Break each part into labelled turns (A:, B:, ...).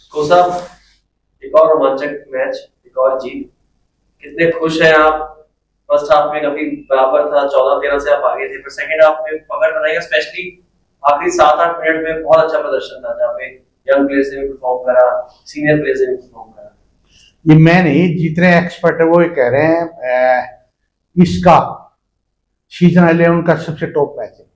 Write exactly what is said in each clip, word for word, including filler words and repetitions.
A: को साहब, एक और रोमांचक मैच, एक और जीत, कितने खुश हैं आप? फर्स्ट हाफ में काफी बराबर था, चौदह तेरह से आप आगे थे, फिर सेकंड हाफ में पकड़ बनाई, स्पेशली आखिरी सात आठ मिनट में बहुत अच्छा प्रदर्शन था, जहाँ पे यंग प्लेयर्स ने भी परफॉर्म करा, सीनियर प्लेयर्स ने भी परफॉर्म करा।
B: ये मैं नहीं, जितने एक्सपर्ट है वो ये कह रहे हैं इसका सीजन इलेवन का सबसे टॉप मैच है।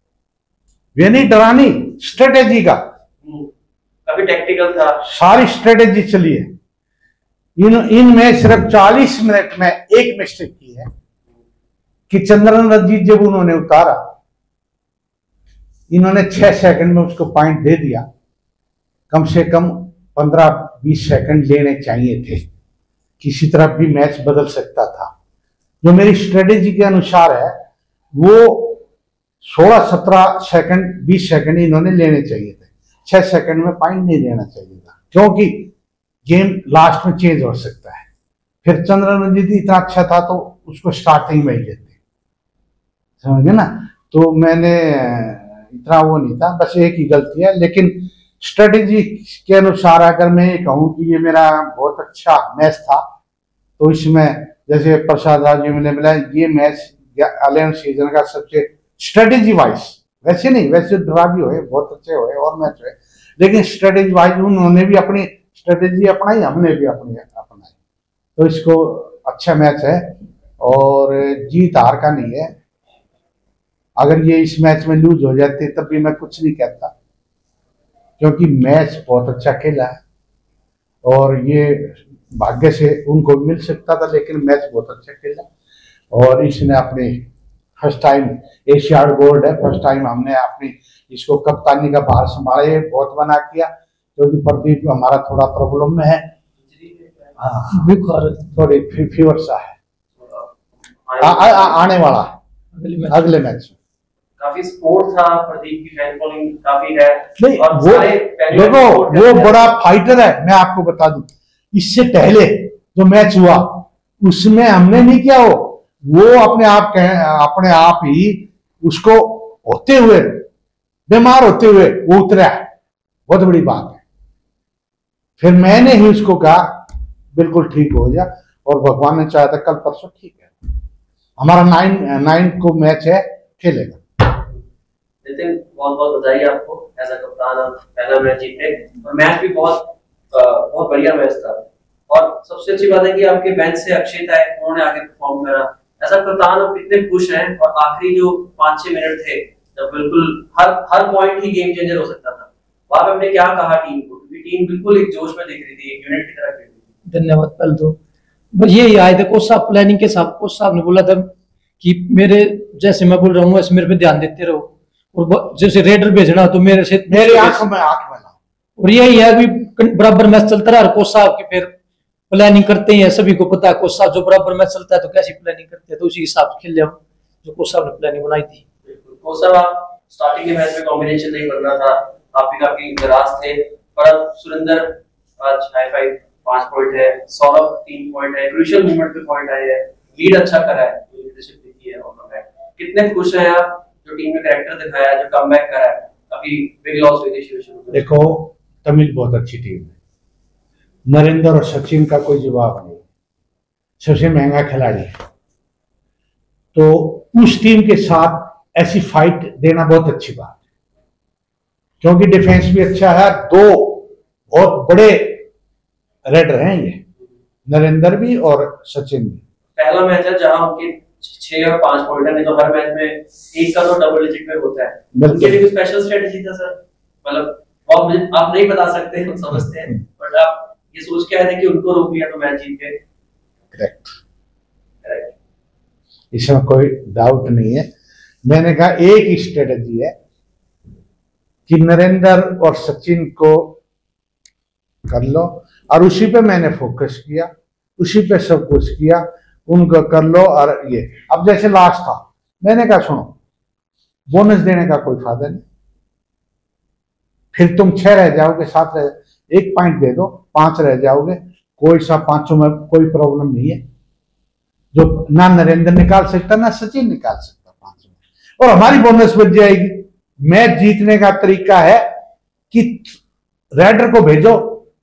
B: ये नहीं डरानी, स्ट्रेटेजी का
A: काफी टेक्निकल था,
B: सारी स्ट्रेटेजी चली है। इन इनमें सिर्फ चालीस मिनट में एक मिस्टेक की है कि चंद्रन रंजीत जब उन्होंने उतारा, इन्होंने छह सेकंड में उसको पॉइंट दे दिया। कम से कम पंद्रह बीस सेकंड लेने चाहिए थे, किसी तरह भी मैच बदल सकता था। जो मेरी स्ट्रेटेजी के अनुसार है वो सोलह सत्रह सेकंड बीस सेकंड इन्होंने लेने चाहिए थे, छह सेकंड में पॉइंट नहीं देना चाहिए था, क्योंकि गेम लास्ट में चेंज हो सकता है। फिर चंद्रन रंजीत इतना अच्छा था तो उसको स्टार्टिंग में ही लेते, समझे ना। तो मैंने इतना वो नहीं था, बस एक ही गलती है। लेकिन स्ट्रेटेजी के अनुसार अगर मैं ये कहूँ कि ये मेरा बहुत अच्छा मैच था, तो इसमें जैसे प्रसाद राज जी ने बोला, ये मैच इलेवन सीजन का सबसे स्ट्रेटेजी वाइज, वैसे नहीं, वैसे ड्रा भी हुए, बहुत अच्छे हुए और मैच हुए, लेकिन स्ट्रेटेजी वाइज उन्होंने भी अपनी स्ट्रेटेजी अपनाई, हमने भी अपनी अपनाई, तो इसको अच्छा मैच है और जीत हार का नहीं है। अगर ये इस मैच में लूज हो जाते तब भी मैं कुछ नहीं कहता, क्योंकि मैच बहुत अच्छा खेला है और ये भाग्य से उनको मिल सकता था, लेकिन मैच बहुत अच्छा खेला और इसने अपने फर्स्ट टाइम एशियाड गोल्ड है, फर्स्ट टाइम हमने अपनी इसको कप्तानी का भार संभाले, बहुत बना किया, क्योंकि प्रदीप हमारा थोड़ा प्रॉब्लम में है, थोड़ी फीवर सा है, आ, आ, आ, आने वाला है अगले मैच में।
A: काफी स्पोर्ट था, प्रदीप की फैन फॉलोइंग काफी है।
B: नहीं, वो देखो वो बड़ा फाइटर है। मैं आपको बता दूं, इससे पहले जो मैच हुआ उसमें हमने नहीं किया, वो वो अपने आप अपने आप ही उसको होते हुए, बीमार होते हुए वो उतरा है, बहुत बड़ी बात है। फिर मैंने ही उसको कहा बिल्कुल ठीक हो जा, और भगवान ने चाहा था कल परसों ठीक है, हमारा नाइन नाइन को मैच है, खेलेगा।
A: नितिन, बहुत बहुत बधाई आपको, एज अ कप्तान आप पहला मैच जीते और मैच भी बहुत बहुत बढ़िया मैच था। और सबसे अच्छी बात है कि आपके बेंच से अक्षित है, उन्होंने आगे परफॉर्म करा। एज अ कप्तान आप कितने खुश हैं? और आखिरी जो पांच छह मिनट थे जब बिल्कुल हर हर पॉइंट ही गेम चेंजर हो सकता था, वहां पे हमने क्या कहा टीम को? क्योंकि टीम बिल्कुल एक जोश में दिख रही थी, एक यूनिट की तरह खेल रही थी।
C: धन्यवाद। पहले तो बस यही आए थे, कोच साहब प्लानिंग के साथ कोच साहब ने बोला था कि मेरे जैसे मैं बोल रहा हूँ वैसे मेरे पे ध्यान देते रहो, और जैसे रेडर भेजना तो मेरे से
B: मेरी आंखों में आंख में ना।
C: और यही है कि बराबर मैच चलता रहा, कोच साहब की फिर प्लानिंग करते हैं, सभी को पता है कोच साहब जो बराबर मैच चलता है तो कैसी प्लानिंग करते हैं, तो उसी हिसाब से खेले हम, जो कोच साहब ने प्लानिंग बनाई थी।
A: कोच साहब, आप स्टार्टिंग के मैच में कॉम्बिनेशन नहीं बन रहा था, आप भी काफी निराश थे, पर अब सुरेंद्र आज हाई फाइव पांच पॉइंट है, सौरभ तीन पॉइंट है, क्रूशियल मोमेंट पे पॉइंट आए हैं, लीड अच्छा करा है, लीडरशिप दी है, और कितने खुश हैं आप जो टीम में कैरेक्टर दिखाया है, जो कमबैक करा है? अभी बिग लॉस हुई थी सिचुएशन। देखो,
B: तमिल बहुत अच्छी टीम है, नरेंद्र और सचिन का कोई जवाब नहीं, सबसे महंगा खिलाड़ी है, तो उस टीम के साथ ऐसी फाइट देना बहुत अच्छी बात है, क्योंकि डिफेंस भी अच्छा है, दो बहुत बड़े रेडर हैं ये, नरेंद्र भी और सचिन भी।
A: पहला मैच है जहां उनके छह या पांच पॉइंट है, नहीं तो हर मैच में एक का तो डबल डिजिट में होता है। उनके लिए स्पेशल स्ट्रेटजी था सर, मतलब आप आप नहीं बता सकते, हम समझते हैं, बट आप ये सोच के आए थे कि उनको रोक लिया तो मैच जीत गए।
B: करेक्ट, इसमें कोई डाउट नहीं है। मैंने कहा एक ही स्ट्रेटजी है कि नरेंद्र और सचिन को कर लो, और उसी पे मैंने फोकस किया, उसी पे सब कुछ किया, उनको कर लो। और ये अब जैसे लास्ट था, मैंने कहा सुनो, बोनस देने का कोई फायदा नहीं, फिर तुम छह रह जाओगे, सात रह, एक पॉइंट दे दो, पांच रह जाओगे, कोई सा पांचों में कोई प्रॉब्लम नहीं है, जो ना नरेंद्र निकाल सकता ना सचिन निकाल सकता पांच में, और हमारी बोनस बच जाएगी। मैच जीतने का तरीका है कि रेडर को भेजो,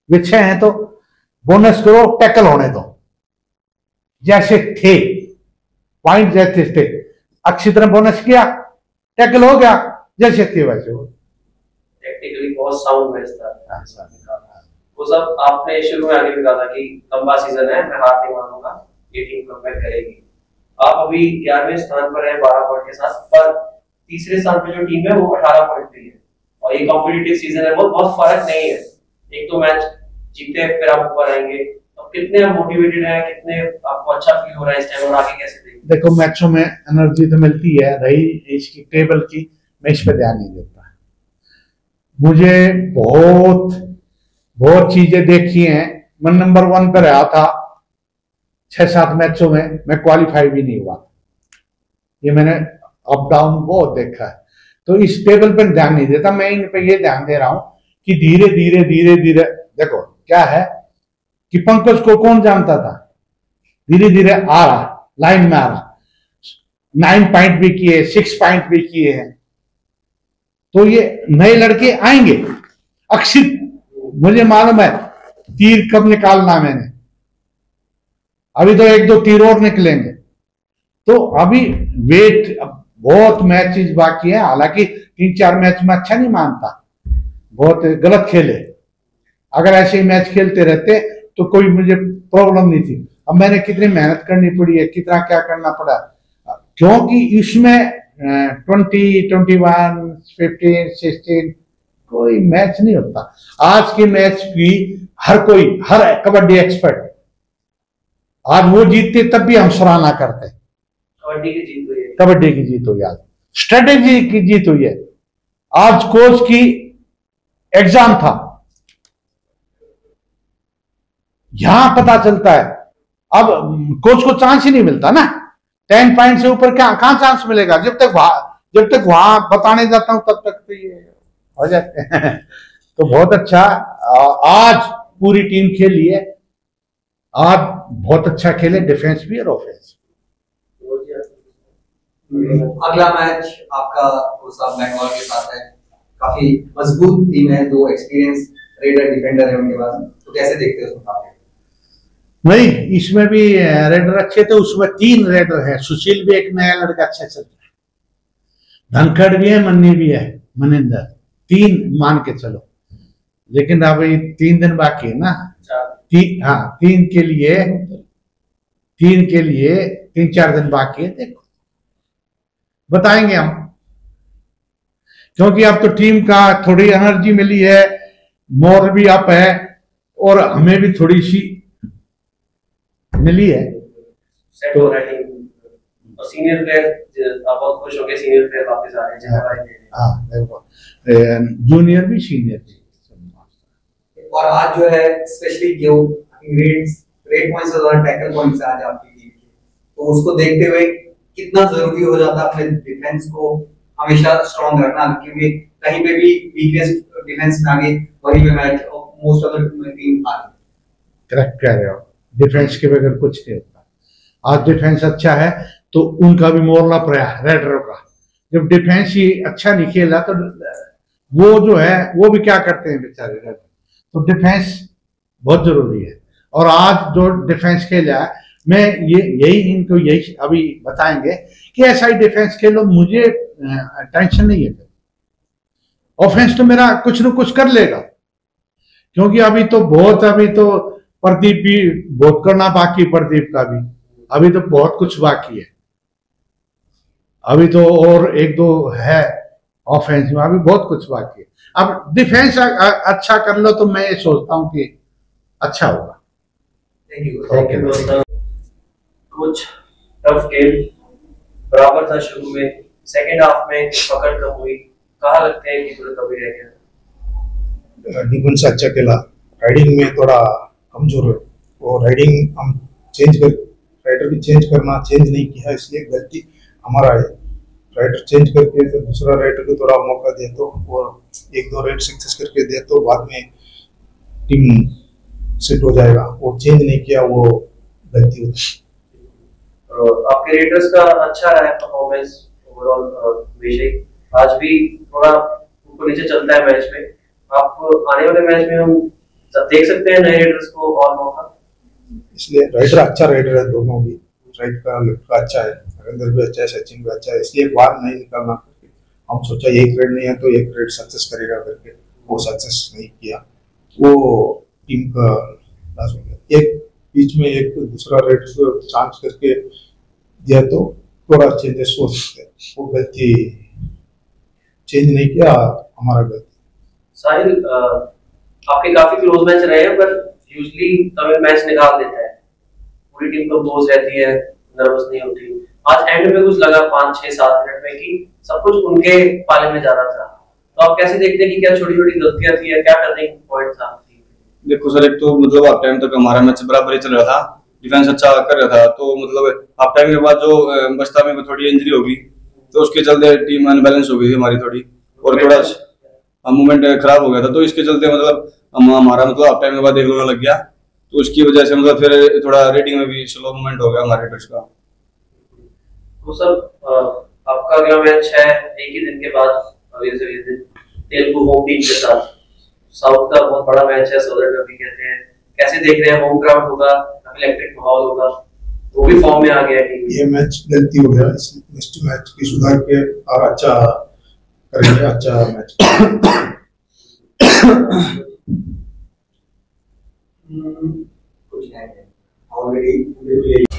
B: वे छह हैं तो बोनस करो, टैकल होने दो जैसे थे, पॉइंट जैसे थे, अच्छी तरह बोनस किया, टैकल हो गया, जैसे थे वैसे हो।
A: टेक्निकली बहुत साउंड मैच था वो सब। आपने शुरू में आगे भी कहा था कि लंबा सीजन है, मैं हार नहीं मानूंगा, ये टीम कमबैक करेगी। आप अभी ग्यारहवें स्थान पर हैं बारह पॉइंट के साथ, पर तीसरे स्थान पे जो टीम है वो अठारह पॉइंट पे है और ये कॉम्पिटिटिव सीजन है, बहुत बहुत फर्क नहीं है, एक दो मैच जीते फिर आप ऊपर आएंगे। अब कितने आप मोटिवेटेड हैं, कितने आपको अच्छा फील हो रहा है इस टाइम और आगे कैसे देखेंगे?
B: देखो मैचों में एनर्जी तो मिलती है, रही इसकी टेबल की, मैं इस पे ध्यान नहीं देता। मुझे बहुत बहुत चीजें देखी हैं, मैं नंबर वन पे रहा था छह सात मैचों में, मैं क्वालिफाई भी नहीं हुआ, ये मैंने अप डाउन बहुत देखा है, तो इस टेबल पर ध्यान नहीं देता मैं, इन पे ये ध्यान दे रहा हूं कि धीरे धीरे धीरे धीरे देखो क्या है कि पंकज को कौन जानता था, धीरे धीरे आ रहा, लाइन में आ रहा, नाइन पॉइंट भी किए, सिक्स पॉइंट भी किए हैं, तो ये नए लड़के आएंगे। अक्षित मुझे मालूम है तीर कब निकालना मैंने, अभी तो एक दो तीर और निकलेंगे, तो अभी वेट, बहुत मैचेस बाकी है, हालांकि तीन चार मैच में अच्छा नहीं मानता, बहुत गलत खेले, अगर ऐसे ही मैच खेलते रहते तो कोई मुझे प्रॉब्लम नहीं थी। अब मैंने कितनी मेहनत करनी पड़ी है, कितना क्या करना पड़ा, क्योंकि इसमें twenty twenty one fifteen sixteen कोई मैच नहीं होता। आज के मैच की हर कोई, हर कबड्डी एक्सपर्ट, आज वो जीतते तब भी हम सराहना करते,
A: कबड्डी की जीत हुई है,
B: कबड्डी की जीत हुई, आज स्ट्रेटेजी की जीत हुई है, आज कोच की एग्जाम था, यहां पता चलता है। अब कोच को चांस ही नहीं मिलता ना, टेन पॉइंट से ऊपर क्या कहां चांस मिलेगा, जब तक जब तक वहां बताने जाता हूं तब तक तो ये हो जाते हैं। तो बहुत अच्छा आज पूरी टीम खेली है, आज बहुत अच्छा खेले, डिफेंस भी और ऑफेंस।
D: अगला मैच आपका बैंगलोर के साथ है, काफी मजबूत टीम है, दो एक्सपीरियंस रेडर डिफेंडर है उनके पास, तो कैसे देखते हो उसको?
B: नहीं, इसमें भी रेडर अच्छे थे, उसमें तीन रेडर है, सुशील भी एक नया लड़का अच्छा चल रहा है, धनखड़ भी है, मन्नी भी है, मनिंदर, तीन मान के चलो, लेकिन अभी तीन दिन बाकी है ना, तीन, हाँ तीन के लिए तीन के लिए तीन चार दिन बाकी है, देखो बताएंगे हम, क्योंकि अब तो टीम का थोड़ी एनर्जी मिली है, मोर भी अप है और हमें भी थोड़ी सी मिली है,
A: सेट हो रहा है टीम। और सीनियर प्लेयर आप बहुत खुश हो गए, सीनियर प्लेयर वापस आ रहे हैं,
B: हाँ देखो जूनियर भी सीनियर भी।
D: और आज जो है स्पेशली जो ग्रेड्स ग्रेड पॉइंट्स और टैकल पॉइंट्स आज आपकी टीम के, तो उसको देखते हुए कितना जरूरी हो जाता है अपने डिफेंस को हमेशा स्ट्रांग रखना, क्योंकि कहीं पे भी वीकनेस डिफेंस में आगे वही पे match most of the team हार।
B: करेक्ट कह रहे हो, डिफेंस के बगैर कुछ नहीं होता। आज डिफेंस अच्छा है तो उनका भी मोरला पड़ा रेडरों का, जब डिफेंस ही अच्छा नहीं खेला तो वो जो है वो भी क्या करते हैं बेचारे रेडर, तो डिफेंस बहुत जरूरी है। और आज जो डिफेंस खेला है, मैं ये यही इनको यही अभी बताएंगे कि ऐसा ही डिफेंस खेलो, मुझे टेंशन नहीं है, ऑफेंस तो मेरा कुछ न कुछ कर लेगा, क्योंकि अभी तो बहुत अभी तो प्रदीप भी बहुत करना बाकी, प्रदीप का भी अभी तो बहुत कुछ बाकी है, अभी तो और एक दो है ऑफेंस में, अभी बहुत कुछ बाकी है। अब डिफेंस अच्छा कर लो तो मैं ये सोचता हूं कि अच्छा होगा।
D: Thank you.
A: ओके, कुछ टफ गेम बराबर था शुरू में, सेकंड हाफ में पकड़ कम हुई, कहाँ लगते हैं कि थोड़ा कमी रह गया?
E: डिफेंस अच्छा खेला, राइडिंग में थोड़ा कमजोर है, वो राइडिंग हम चेंज कर राइडर भी चेंज करना चेंज नहीं किया, इसलिए गलती हमारा है। राइडर चेंज करके तो दूसरा राइडर को थोड़ा मौका दे तो और एक दो राइड सक्सेस करके दे तो बाद में टीम सेट हो जाएगा, वो चेंज नहीं किया, वो गलती होती।
A: आपके रेडर्स का अच्छा रहा है परफॉर्मेंस ओवरऑल विषय, आज भी थोड़ा ऊपर नीचे चलता है मैच में, आप आने वाले मैच में हम सब देख सकते हैं नए रेडर्स को और मौका।
E: इसलिए राइडर अच्छा राइडर है, दोनों भी, राइट का लेफ्ट का अच्छा है, नरेंद्र भी अच्छा है, सचिन भी अच्छा है, इसलिए बाहर नहीं निकालना करके हम सोचा एक रेड नहीं है तो एक रेड सक्सेस करेगा करके, वो सक्सेस नहीं किया, वो टीम का लॉस हो गया। एक बीच में एक दूसरा रेड चांस करके दिया तो थोड़ा चेंजेस हो सकते हैं, वो गलती चेंज नहीं किया, हमारा गलती।
A: साहिल, आपके काफी क्लोज मैच रहे हैं पर यूजली तमिल मैच निकाल देता है, पूरी टीम कंपोज रहती है, नर्वस नहीं होती। आज एंड में कुछ लगा पाँच छह सात मिनट में कि सब कुछ उनके पाले में जा रहा था, तो आप कैसे देखते हैं कि क्या छोटी छोटी गलतियां थी या क्या टर्निंग पॉइंट था?
F: देखो सर, एक तो मतलब हाफ टाइम तक हमारा मैच बराबर ही चल रहा था, डिफेंस अच्छा कर रहा था, तो मतलब हाफ टाइम के बाद जो बस्ता में थोड़ी इंजरी होगी तो उसके चलते टीम अनबैलेंस हो गई थी हमारी थोड़ी, और थोड़ा मूवमेंट खराब हो गया था, तो इसके चलते मतलब हम हमारा मतलब हाफ टाइम के बाद एक गोल लग गया, तो उसकी वजह से मतलब फिर थोड़ा रेटिंग में भी स्लो मूवमेंट हो गया हमारे रेडर्स का।
A: तो सर आपका अगला मैच है एक ही दिन के बाद, अगले से अगले दिन तेलुगु होम टीम के साथ, साउथ का बहुत बड़ा मैच है, सदर कप भी कहते हैं, कैसे देख रहे हैं? होम ग्राउंड होगा, इलेक्ट्रिक माहौल होगा, वो भी फॉर्म में आ गया है।
E: ये मैच गलती हो गया, इस नेक्स्ट मैच की सुधार के और अच्छा करेंगे, अच्छा मैच
D: कुछ है ऑलरेडी